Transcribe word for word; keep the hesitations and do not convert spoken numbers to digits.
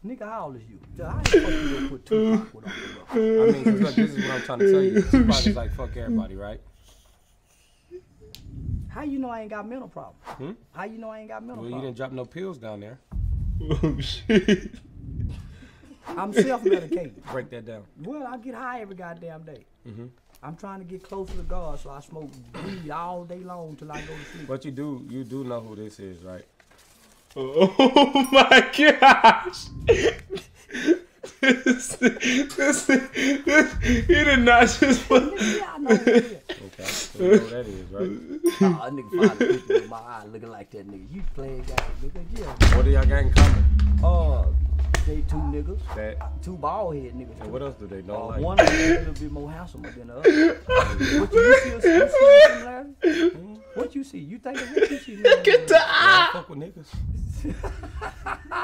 Nigga, how old is you? I ain't fucking gonna put Tupac with on you. I mean, cause look, this is what I'm trying to tell you. Tupac is like fuck everybody, right? How you know I ain't got mental problems? Hmm? How you know I ain't got mental Well, problems? you didn't drop no pills down there. Oh shit. I'm self-medicated. Break that down. Well, I get high every goddamn day. Mm-hmm. I'm trying to get closer to God, so I smoke weed all day long till I go to sleep. But you do, you do know who this is, right? Oh my gosh. this, this, this, he did not just put. Yeah, I know who it is. Okay, so you know who that is, right? Oh, that nigga finally put me in my eye looking like that nigga. You playing guys, nigga. Yeah. What do y'all got in common? Uh, they two niggas. That. Two bald head niggas. And what else do they Uh, don't like? one of them is a little bit more handsome than the other. What you see? You see a similarity? Hmm? What you see? You think of what you see? Look at the Yeah, I eye. fuck with niggas.